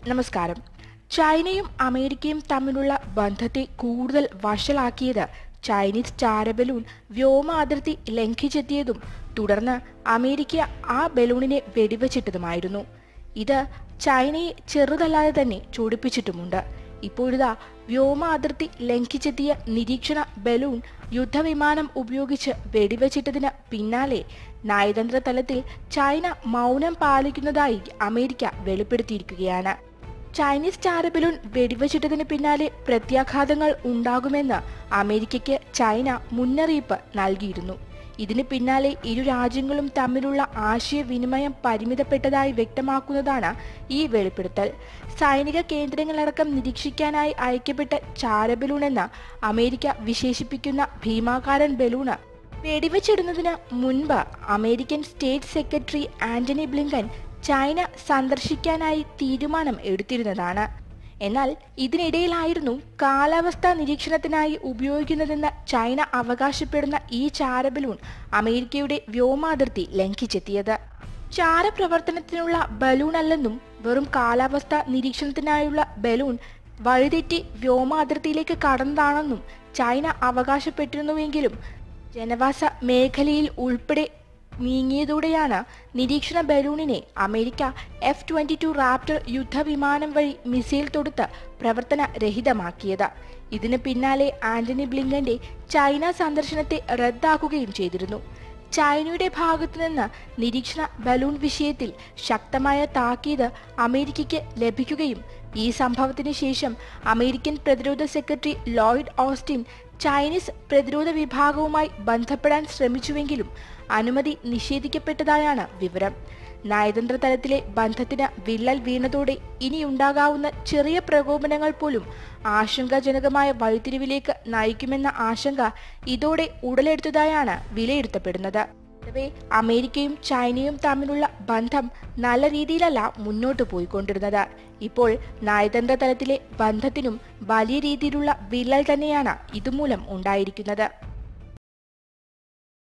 നമസ്കാരം. ചൈനയും അമേരിക്കയും തമ്മിലുള്ള ബന്ധത്തെ കൂടുതൽ വഷളാക്കിയത് ചൈനീസ് ചാരബലൂൺ വ്യോമ അതിർത്തി ലംഘിച്ചെത്തിയതും തുടർന്ന് അമേരിക്ക ആ ബലൂണിനെ വെടിവെച്ചിട്ടതുമായിരുന്നു. ഇത് ചൈനയെ ചെറുതല്ലാതെ തന്നെ ചൊടിപ്പിച്ചിട്ടുമുണ്ട്. ഇപ്പോഴിതാ വ്യോമ അതിർത്തി ലംഘിച്ചെത്തിയ നിരീക്ഷണ ബലൂൺ യുദ്ധവിമാനം ഉപയോഗിച്ച് വെടിവെച്ചിട്ടതിന് പിന്നാലെ നയതന്ത്ര തലത്തിൽ ചൈന മൗനം പാലിക്കുന്നതായി അമേരിക്ക വെളിപ്പെടുത്തിയിരിക്കുകയാണ്. ചൈനീസ് ചാരബലൂൺ വെടിവെച്ചിട്ടതിന് പിന്നാലെ പ്രത്യാഘാതങ്ങൾ ഉണ്ടാകുമെന്ന് അമേരിക്കയ്ക്ക് ചൈന മുന്നറിയിപ്പ് നൽകിയിരുന്നു. ഇതിന് പിന്നാലെ ഇരു രാജ്യങ്ങളും തമ്മിലുള്ള ആശയവിനിമയം പരിമിതപ്പെട്ടതായി വ്യക്തമാക്കുന്നതാണ് ഈ വെളിപ്പെടുത്തൽ. സൈനിക കേന്ദ്രങ്ങളടക്കം നിരീക്ഷിക്കാനായി അയക്കപ്പെട്ട ചാരബലൂൺ എന്ന അമേരിക്ക വിശേഷിപ്പിക്കുന്ന ഭീമാകാരൻ ബലൂണ് വെടിവെച്ചിടുന്നതിന് മുൻപ് American state secretary Antony Blinken China സന്ദർശിക്കാനായി തീരുമാനം എടുത്തിരുന്നതാണ്. എന്നാൽ ഇതിനിടയിലായിരുന്നു കാലാവസ്ഥാ നിരീക്ഷണത്തിനായി ഉപയോഗിക്കുന്നതെന്ന് ചൈന അവകാശപ്പെടുന്ന ഈ ചാരബലൂൺ അമേരിക്കയുടെ വ്യോമാതിർത്തി ലംഘിച്ചെത്തിയത്. ചാരപ്രവർത്തനത്തിനുള്ള ബലൂൺ അല്ലെന്നും വെറും കാലാവസ്ഥാ നിരീക്ഷണത്തിനായുള്ള ബലൂൺ വഴിതെറ്റി വ്യോമാതിർത്തിയിലേക്ക് കടന്നതാണെന്നും ചൈന അവകാശപ്പെട്ടിരുന്നുവെങ്കിലും ജനവാസ മേഖലയിൽ ഉൾപ്പെടെ നീങ്ങിയതോടെയാണ് നിരീക്ഷണ ബലൂണിനെ അമേരിക്ക F-22 റാപ്റ്റർ യുദ്ധവിമാനം വഴി മിസൈൽ തൊടുത്ത് പ്രവർത്തന രഹിതമാക്കിയത്. ഇതിന് പിന്നാലെ ആന്റണി ബ്ലിങ്കന്റെ ചൈന സന്ദർശനത്തെ റദ്ദാക്കുകയും ചെയ്തിരുന്നു. ചൈനയുടെ ഭാഗത്തുനിന്ന് നിരീക്ഷണ ബലൂൺ വിഷയത്തിൽ ശക്തമായ താക്കീത് അമേരിക്കയ്ക്ക് ലഭിക്കുകയും ഈ സംഭവത്തിന് ശേഷം അമേരിക്കൻ പ്രതിരോധ സെക്രട്ടറി ലോയിഡ് ഓസ്റ്റിൻ ചൈനീസ് പ്രതിരോധ വിഭാഗവുമായി ബന്ധപ്പെടാൻ ശ്രമിച്ചുവെങ്കിലും അനുമതി നിഷേധിക്കപ്പെട്ടതായാണ് വിവരം. നയതന്ത്ര തലത്തിലെ ബന്ധത്തിന് വിള്ളൽ വീണതോടെ ഇനിയുണ്ടാകാവുന്ന ചെറിയ പ്രകോപനങ്ങൾ പോലും ആശങ്കാജനകമായ വഴിത്തിരിവിലേക്ക് നയിക്കുമെന്ന ആശങ്ക ഇതോടെ ഉടലെടുത്തതായാണ് വിലയിരുത്തപ്പെടുന്നത്. പൊതുവെ അമേരിക്കയും ചൈനയും തമ്മിലുള്ള ബന്ധം നല്ല രീതിയിലല്ല മുന്നോട്ട് പോയിക്കൊണ്ടിരുന്നത്. ഇപ്പോൾ നയതന്ത്ര തലത്തിലെ ബന്ധത്തിനും വലിയ രീതിയിലുള്ള വിള്ളൽ തന്നെയാണ് ഇതുമൂലം ഉണ്ടായിരിക്കുന്നത്.